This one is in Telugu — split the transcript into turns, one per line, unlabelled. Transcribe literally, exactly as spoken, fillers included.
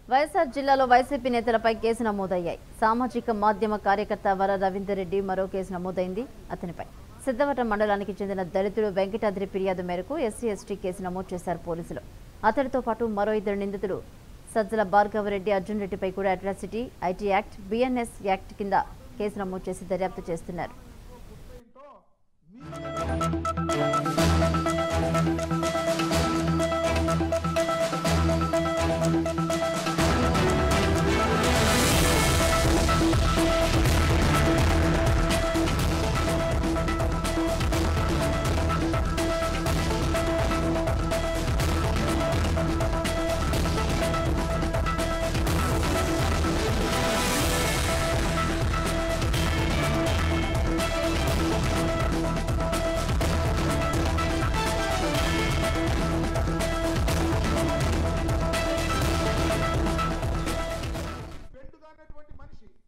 వైఎస్ఆర్ జిల్లాలో వైసీపీ నేతలపై కేసు నమోదయ్యాయి. సామాజిక మాధ్యమ కార్యకర్త వర రవీంద్ర రెడ్డి మరో కేసు నమోదైంది. అతనిపై సిద్ధవటం మండలానికి చెందిన దళితుడు వెంకటాద్రి ఫిర్యాదు మేరకు ఎస్సీ ఎస్టీ కేసు నమోదు చేశారు పోలీసులు. అతడితో పాటు మరో ఇద్దరు నిందితులు సజ్జల భార్గవరెడ్డి, అర్జున్ రెడ్డిపై కూడా atrocity, IT act, BNS act కింద కేసు నమోదు చేసి దర్యాప్తు చేస్తున్నారు.
పెండుగానటువంటి మనిషి